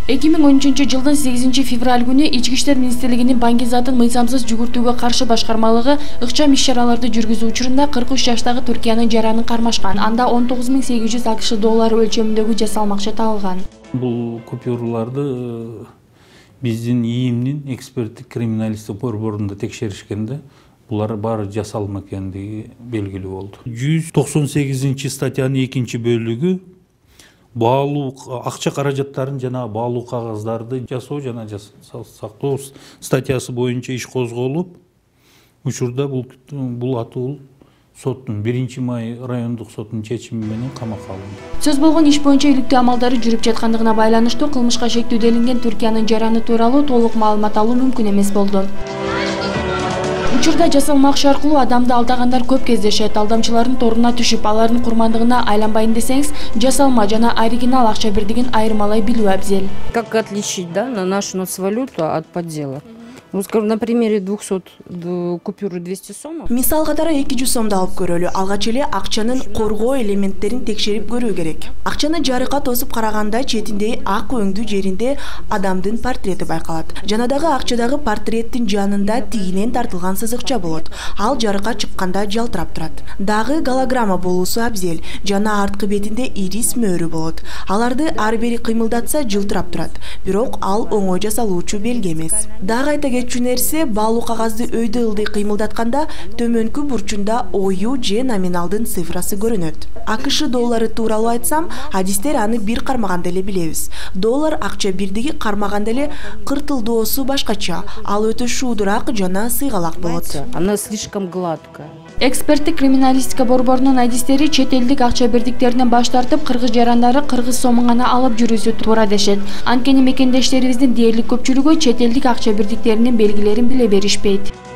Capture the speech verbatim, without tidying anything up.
эки миң он үчүнчү жылдын сегизинчи февраль күнү Ички иштер министрлигинин Баңгизатын мыйзамсыз жүгүртүүгө каршы башкармалыгы ыкчам иш-чараларды жүргүзүү учурунда кырк үч жаштагы Түркиянын жаранын кармашкан. Анда он тогуз миң сегиз жүз акш доллары өлчөмүндөгү жасалма акча табылган. Бул купюраларды биздин ИИМдин эксперттик криминалистик борборунда текшеришкенде булар баары жасалма экендиги белгилүү болду. жүз токсон сегизинчи статьянын экинчи бөлүгү баалуу акча каражаттарын жана баалуу кагаздарды жасоо жана сактоо статьясы боюнча иш козголуп, учурда бул бул атуу соттун биринчи май райондук сотунун чечими менен камакка алынды. Сөз болгон иш боюнча иликтөө амалдары жүрүп жаткандыгына байланыштуу кылмышка шектүү делинген Түркиянын жараны тууралуу толук маалымат алуу мүмкүн эмес болду. Учурда жасалма акча аркылуу адамды алдагандар көп кездешет. Алдамчылардын торуна түшүп, алардын курмандыгына айланбайын десеңиз, жасалма жана оригинал акча бирдигин айырмалай билүү абзел. Как отличить, да, на нашу нацвалюту от подделок? Ну, скажем, на примере двухсот купюры двести сомов. Мисал катары эки жүз сомду алып көрөлү. Алгач эле акчанын коргоо элементтерин текшерип көрүү керек. Акчаны жарыкка тосуп караганда четинде ак өңдүү жеринде адамдын портрети байкалат. Жана дагы акчадагы портреттин жанында тигинен тартылган сызыкча болот. Ал жарыкка чыкканда жалтырап турат. Дагы голограмма болуусу абзел. Жана арткы бетинде ирис мөөрү болот. Аларды ар бири кыймылдатса жылтырап турат. Бирок ал оңой жасалуучу белги эмес. Дагы айта кетчү нерсе, баалуу кагазды өйдө ылдый кыймылдатканда төмөнкү бурчунда ою же номиналдын цифрасы көрүнөт. АКШ доллары тууралуу айтсам, адистер аны бир кармаганда эле билебиз. Доллар акча бирдиги кармаганда эле кыртылдоосу башкача, ал өтө шуудурак жана сыйгалак болот. Она слишком гладкая. Эксперттик криминалистика борборунун адистери чет элдик акча бирдиктеринен баш тартып, кыргыз жарандары кыргыз сомун гана алып жүрүүсү туура дешет. Анткени мекендештерибиздин дээрлик көпчүлүгү чет элдик акча бирдиктеринин белгилерин биле беришпейт.